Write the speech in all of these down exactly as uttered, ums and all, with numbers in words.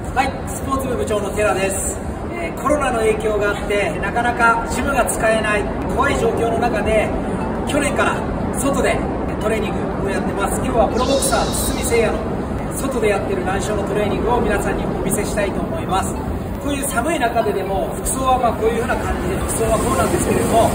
はい、スポーツ部部長の寺です。えー、コロナの影響があってなかなかジムが使えない怖い状況の中で去年から外でトレーニングをやってます。今日はプロボクサー堤誠也の外でやってる難所のトレーニングを皆さんにお見せしたいと思います。こういう寒い中ででも服装はまあこういう風な感じで、服装はこうなんですけれども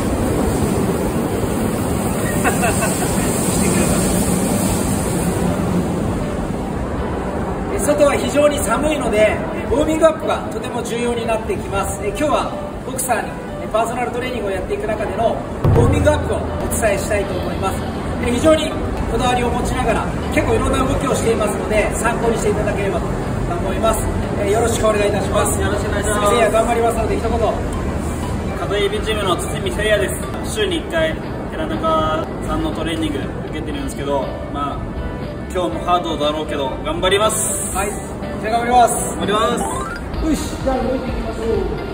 外は非常に寒いのでウォーミングアップがとても重要になってきます。え今日はボクサーにパーソナルトレーニングをやっていく中でのウォーミングアップをお伝えしたいと思います。え非常にこだわりを持ちながら結構いろんな動きをしていますので参考にしていただければと思います。えよろしくお願いいたします。 よろしくお願いします。 堤誠也頑張りますので一言。 門井ビジムの堤誠也です。週にいっかい寺中さんのトレーニング受けてるんですけど、まあ今日もハードだろうけど頑張ります。 はい、じゃあ頑張ります。 頑張ります。 よし、じゃあ動いていきましょう。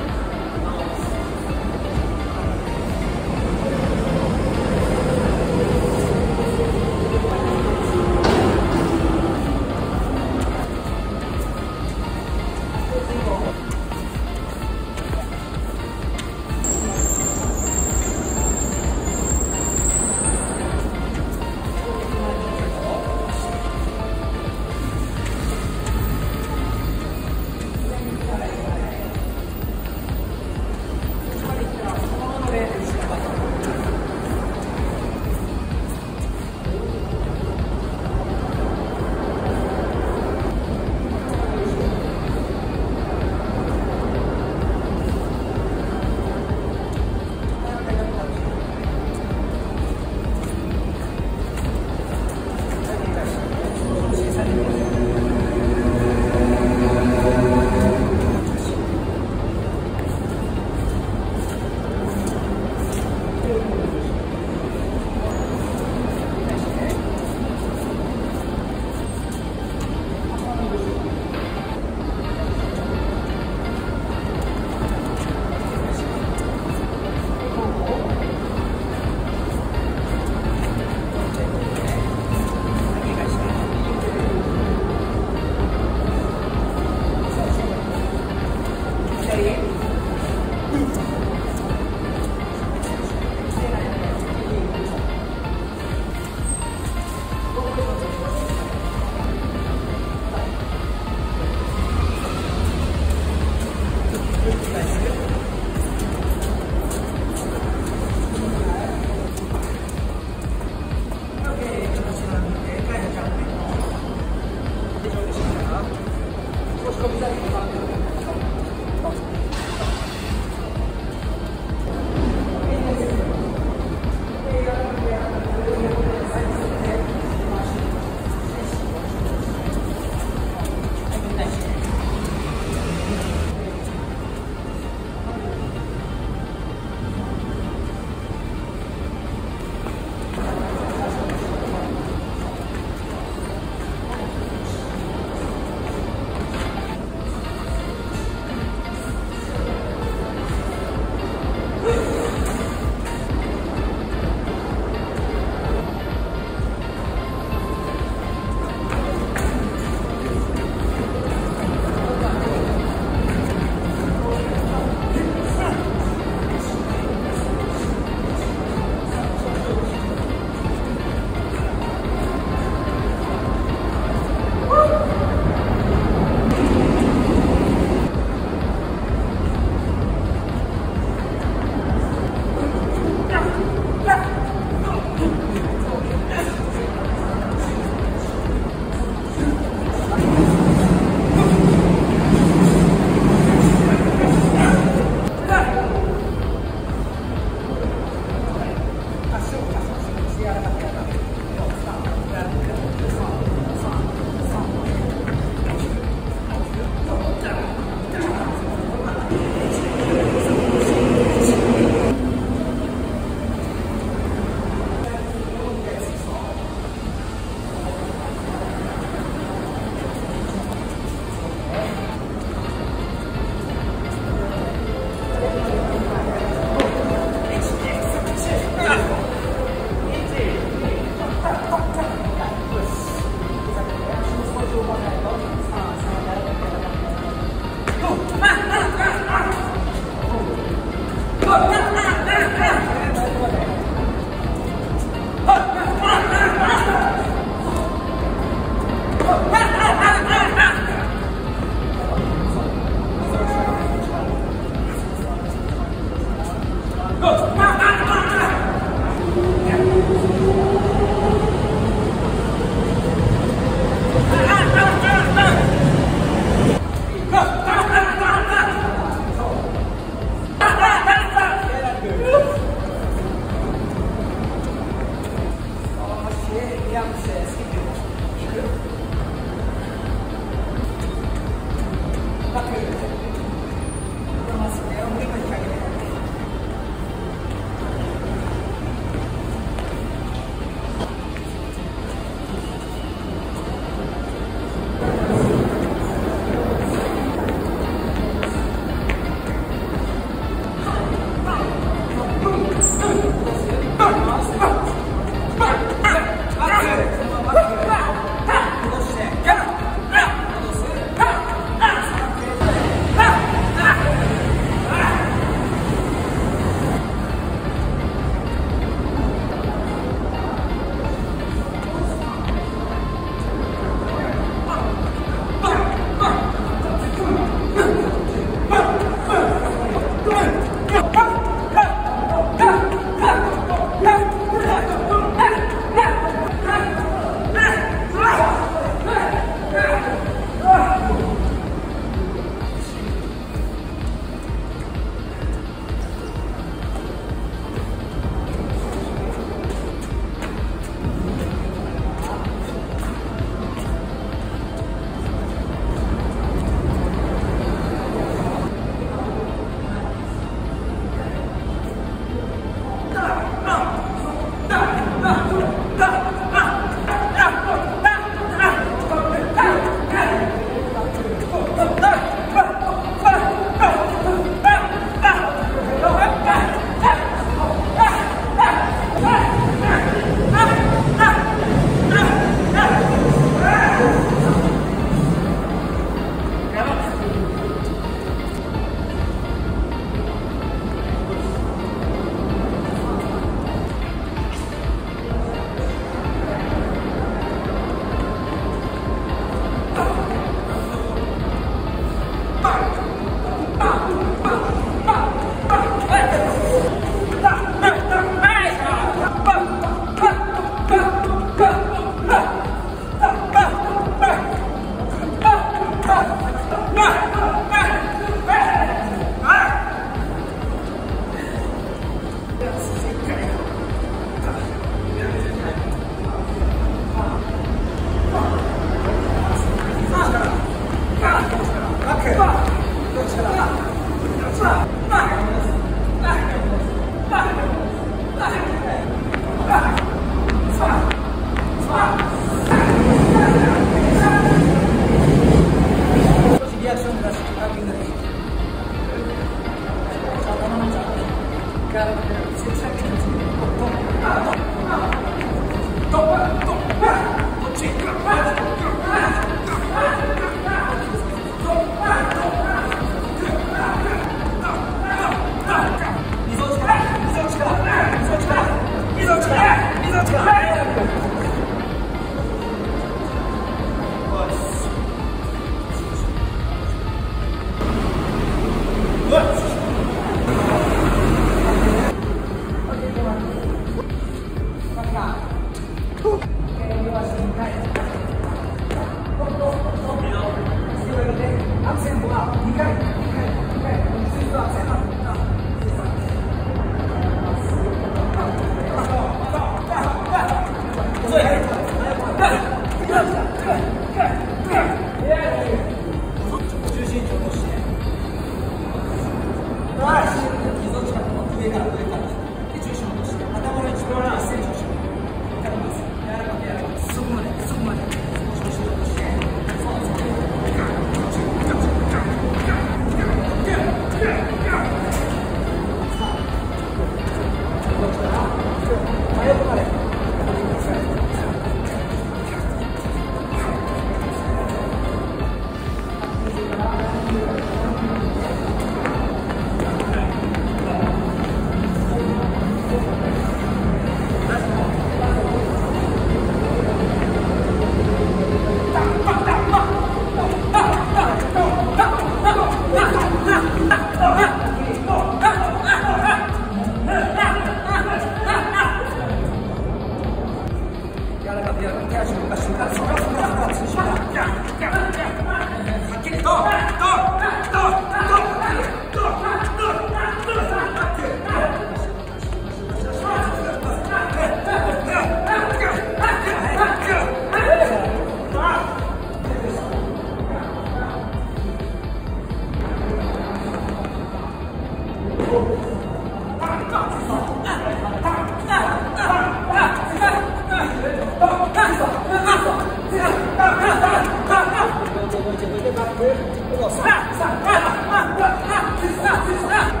自分でバック動かす。さあさああああ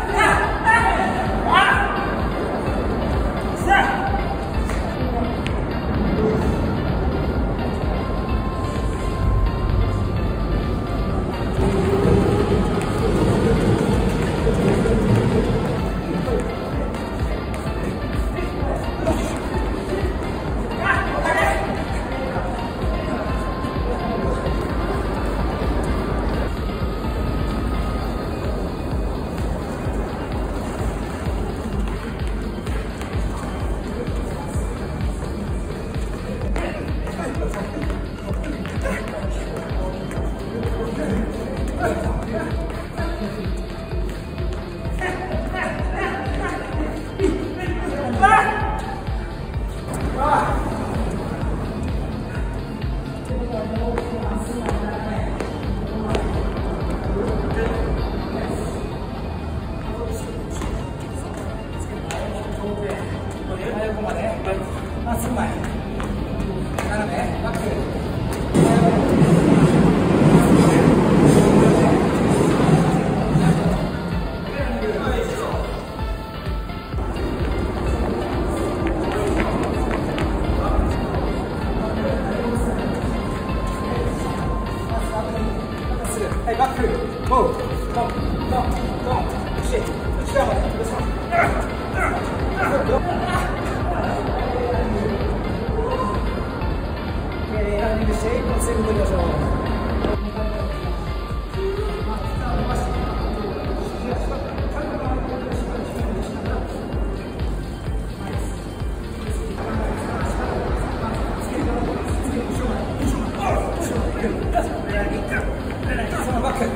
まっすぐ前、斜め、バック。はい、バック、ゴー、ゴー、ゴー、ゴー、内、内側まで、内側。ランニングして、一本セーブ取りましょう。そのバック。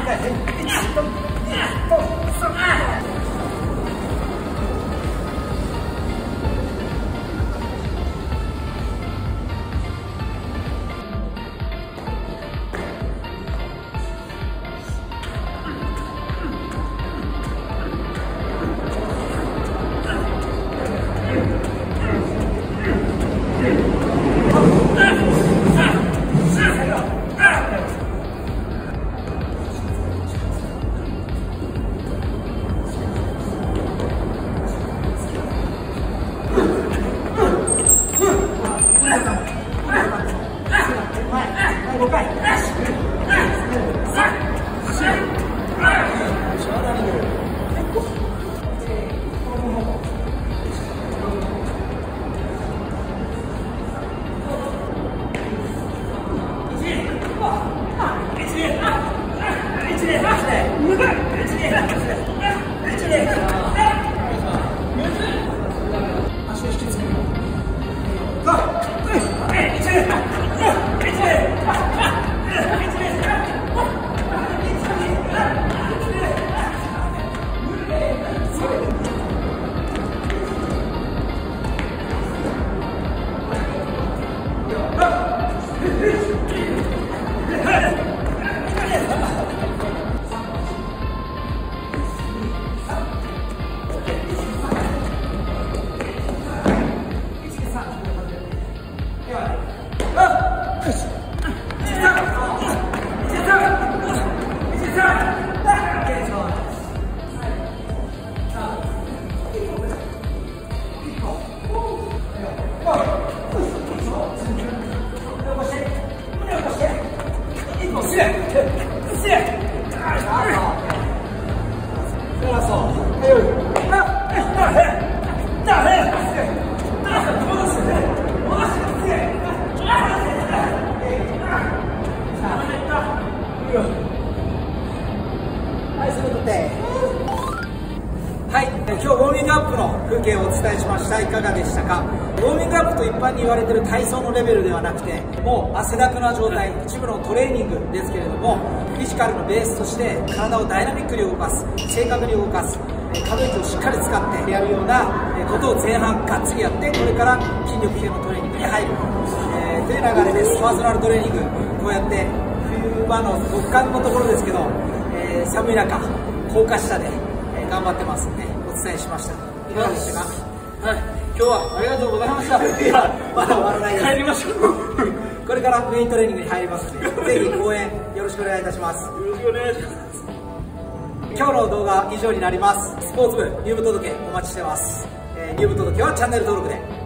はい、今日ウォーミングアップの風景をお伝えしました。いかがでしたか。ウォーミングアップと一般に言われている体操のレベルではなくて、もう汗だくな状態、一部のトレーニングですけれども、フィジカルのベースとして体をダイナミックに動かす、正確に動かす、可動域をしっかり使ってやるようなことを前半がっつりやって、これから筋力系のトレーニングに入る、えー、という流れです。パーソナルトレーニング、こうやって冬場の極寒のところですけど、えー、寒い中、高架下で頑張ってますんでお伝えしました。いかがでしたか。はい、今日はありがとうございました。いや、まだ終わらないです。帰りましょう。これからメイントレーニングに入りますので、ぜひ応援よろしくお願いいたします。よろしくお願いします。今日の動画は以上になります。スポーツ部入部届お待ちしてます。えー、入部届はチャンネル登録で